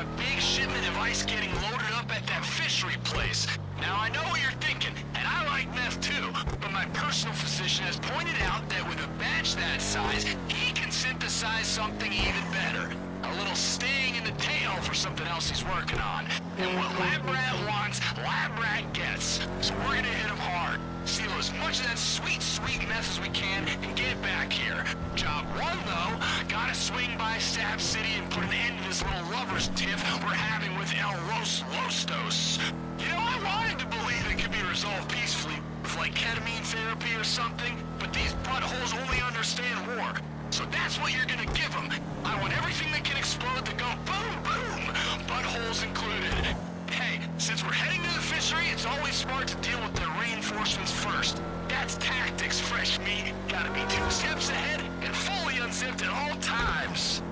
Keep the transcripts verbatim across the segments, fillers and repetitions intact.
a big shipment of ice getting loaded up at that fishery place. Now, I know what you're thinking, and I like meth too, but my personal physician has pointed out that with a batch that size, he can synthesize something even better. A little sting in the tail for something else he's working on. And what Lab Rat wants, Lab Rat gets. So we're gonna hit him hard. Steal as much of that sweet, sweet meth as we can and get it back here. Job one, though, gotta swing by Stab City and put an end to this little lover's tiff we're having with El Los Lostos. You know, I wanted to believe it could be resolved peacefully with, like, ketamine therapy or something, but these buttholes only understand war. So that's what you're gonna give them. I want everything that can explode to go boom, boom, buttholes included. Hey, since we're heading to the fishery, it's always smart to deal with the reinforcements first. That's tactics, fresh meat. Gotta be two steps ahead and fully unzipped at all times.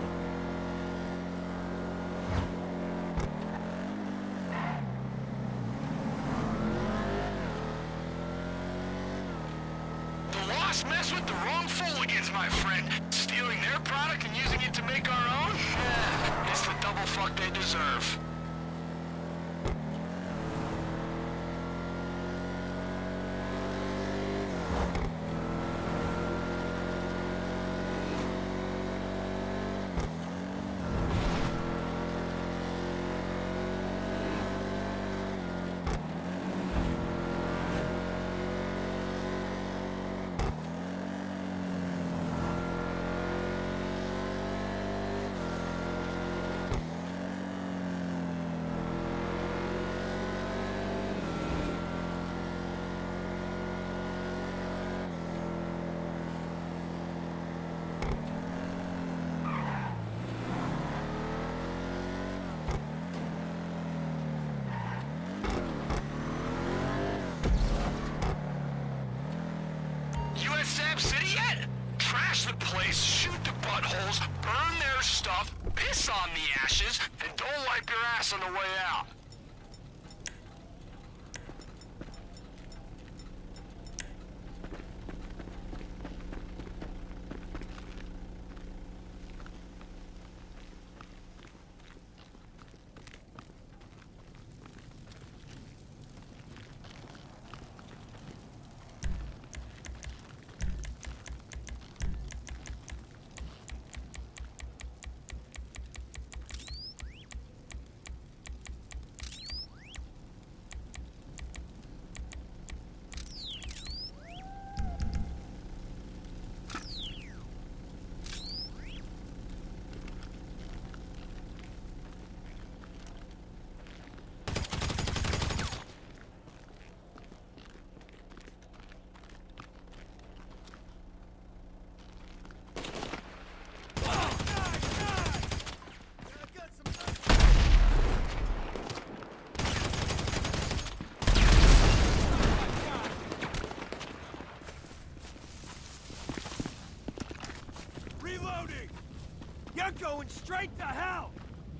The Lost mess with the wrong Folligans, my friend. Stealing their product and using it to make our own? Eh, it's the double fuck they deserve. Stab City yet? Trash the place, shoot the buttholes, burn their stuff, piss on the ashes, and don't wipe your ass on the way out. You're going straight to hell!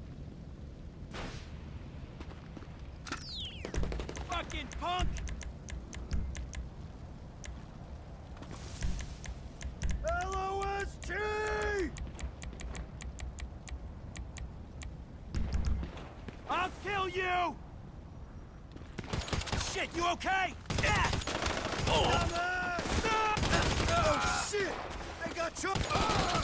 Fucking punk! L O S T! I'll kill you! Shit, you okay? Yeah! Oh, oh shit! They got you! Uh.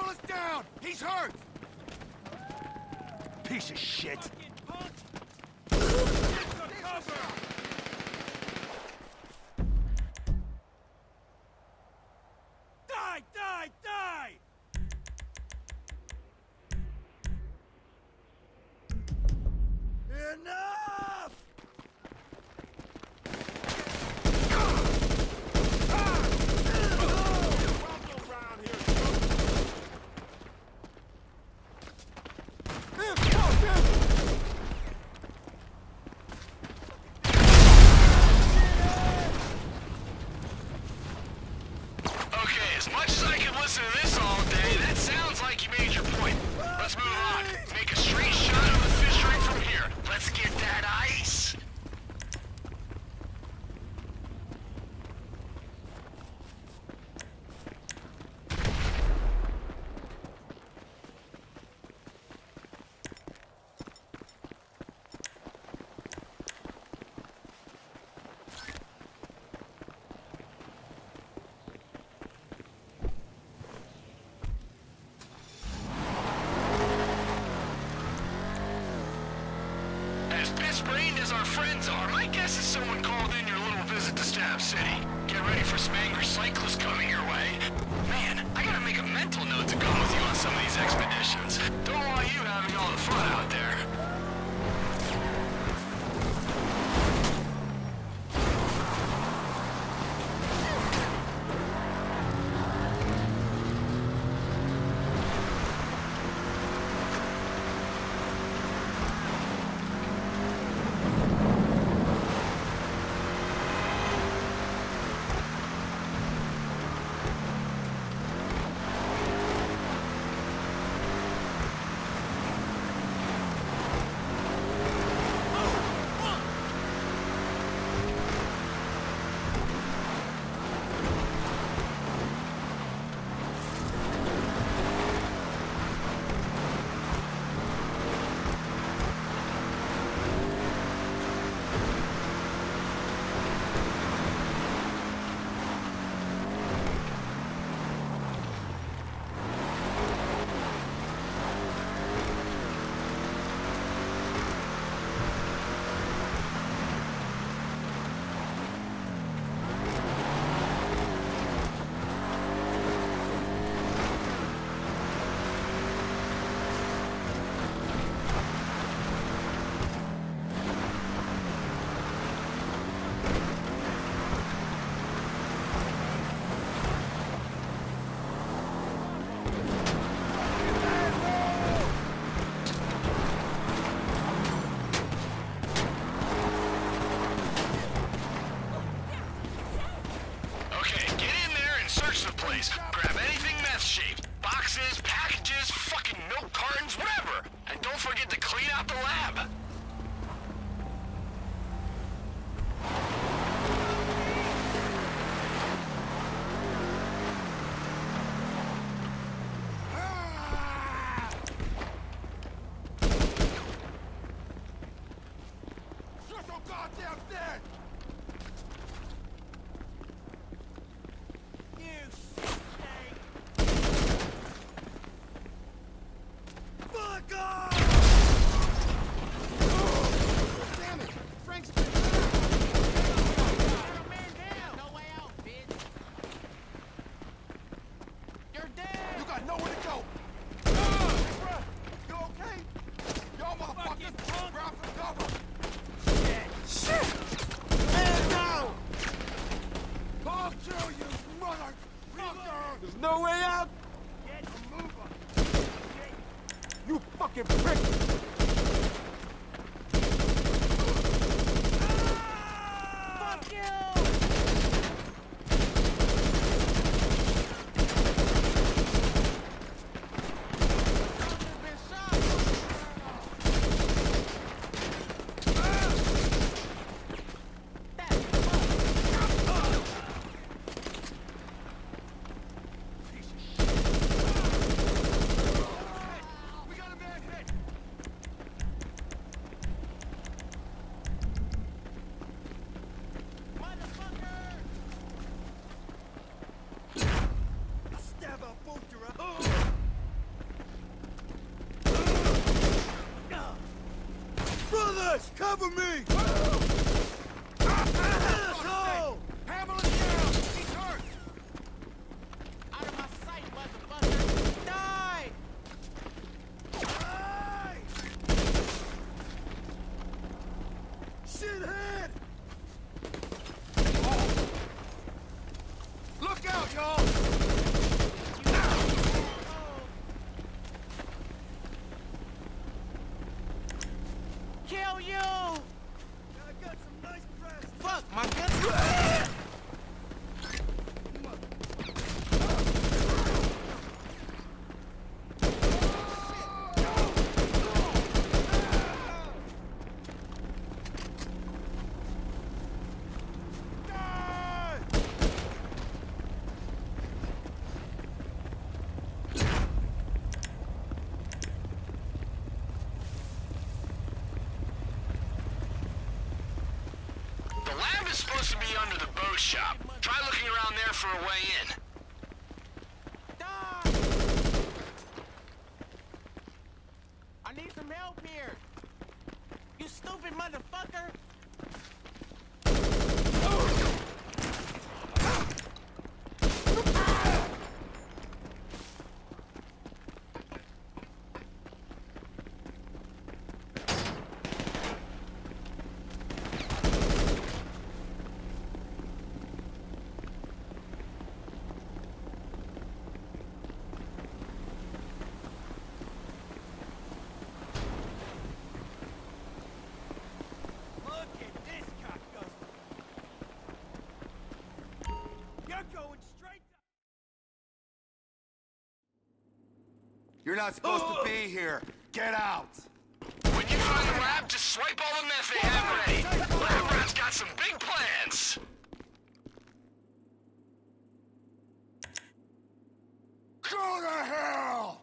Fella's down! He's hurt! Piece of shit! Die! Die! Die! Enough! As much as I could listen to this all day, that sounds like you made your point. Let's move on. Make a straight shot of the fishery from here. Let's get that ice. As pissed-brained as our friends are, my guess is someone called in your little visit to Stab City. Get ready for some angry cyclists coming your way. Man, I gotta make a mental note to go with you on some of these expeditions. Don't want you having all the fun out there. Grab anything meth-shaped. Boxes, packages, fucking milk cartons, whatever. And don't forget to clean out the lab. You're so goddamn dead! There's no way out! Get a move on! You fucking prick! Fuck you! Boss, cover me! Asshole! Hammer's down! He's hurt! Out of my sight, motherfucker! Die! Die! Shithead! Look out, y'all! Kill you! I got some nice press. Fuck, my gun! The lab is supposed to be under the boat shop. Try looking around there for a way in. Die! I need some help here! You stupid motherfucker! Look at this cocksucker. You're going straight to... You're not supposed to be here. Get out! When you find the lab, just swipe all the meth they have ready. Lab rat's got some big plans. Go to hell!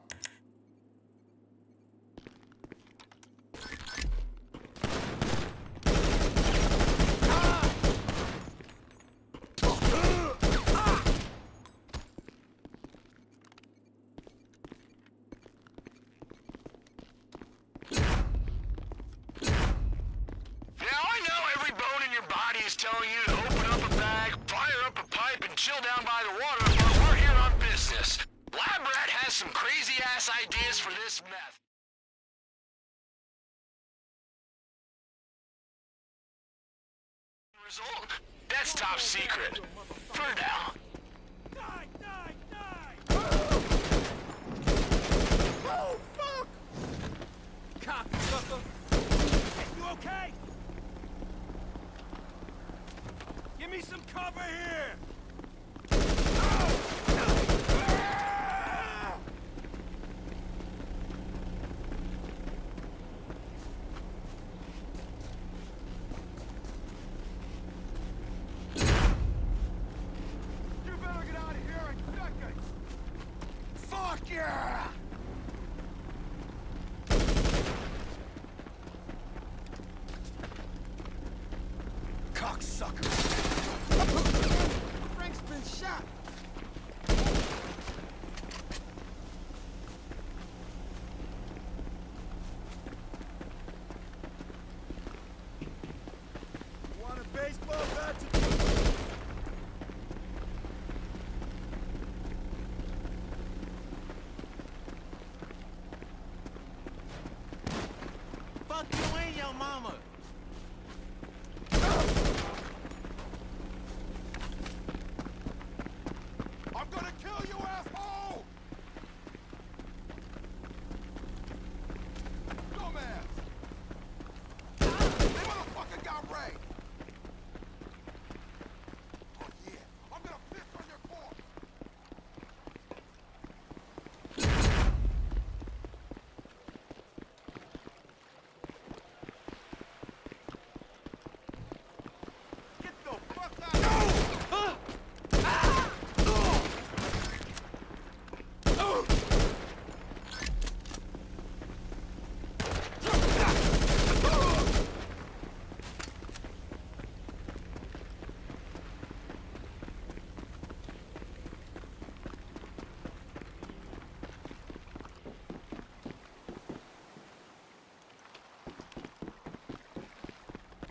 Now, I know every bone in your body is telling you to open up a bag, fire up a pipe, and chill down by the water, but we're here on business. Lab Rat has some crazy-ass ideas for this meth. Result? That's top secret. For now. Die, die, die! Oh, fuck! Cocksucker! Hey, you okay? Give me some cover here! Ah! You better get out of here in seconds! Fuck yeah! Cocksucker! Frank's been shot! Want a baseball bat to...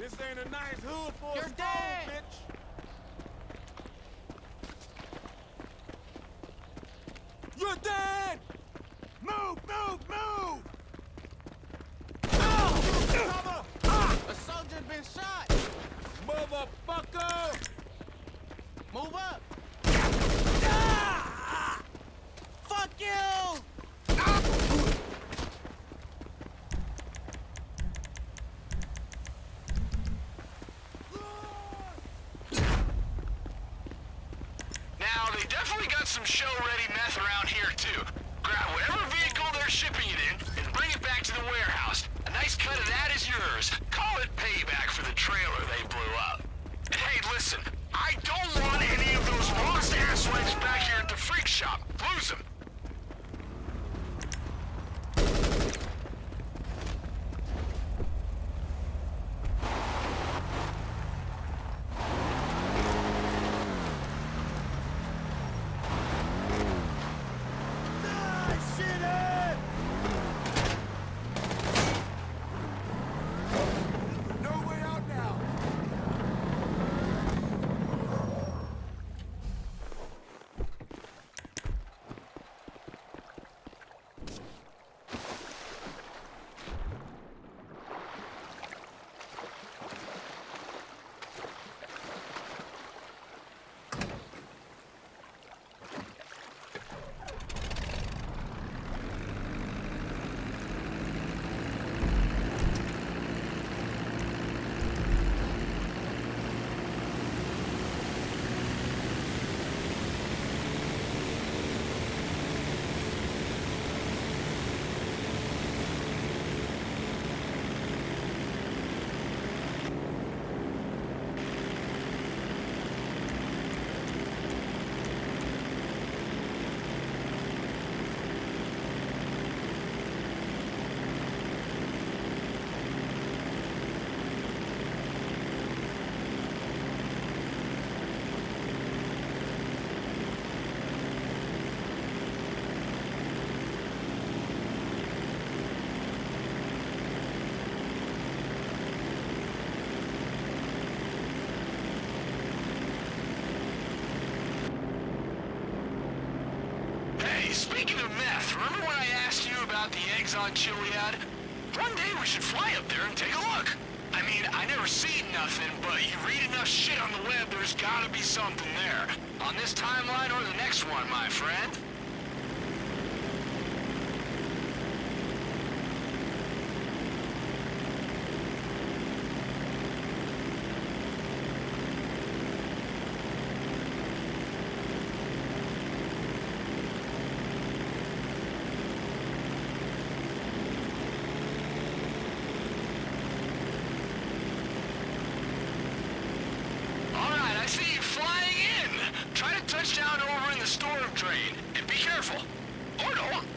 This ain't a nice hood for You're a stove, dead. bitch. You're dead! Move, move, move! Cover! A soldier's been shot. Motherfucker! Move up. Fuck you! Now, they definitely got some show-ready meth around here, too. Grab whatever vehicle they're shipping it in and bring it back to the warehouse. A nice cut of that is yours. Call it payback for the trailer they blew up. And hey, listen, I don't want any of those lost asswives back here at the freak shop. Lose them. No way out now! Speaking of meth, remember when I asked you about the eggs on Chiliad? One day we should fly up there and take a look. I mean, I never seen nothing, but you read enough shit on the web, there's gotta be something there. On this timeline or the next one, my friend. Touchdown over in the storm drain, and be careful. Or don't.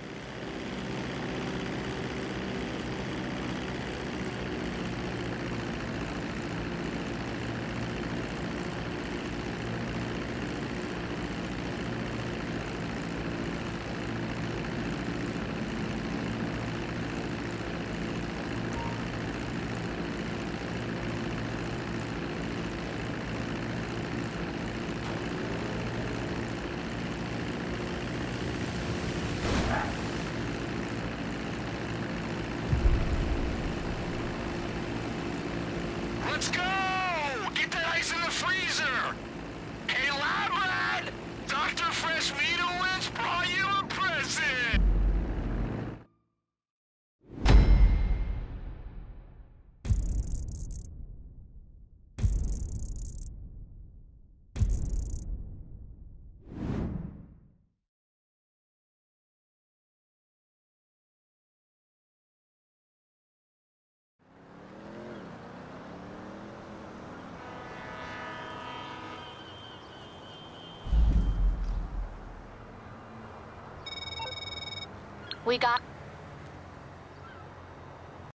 Let's go! Get that ice in the freezer! Hey, Lab Rat! Doctor Fresh Meadowitz brought you a present! We got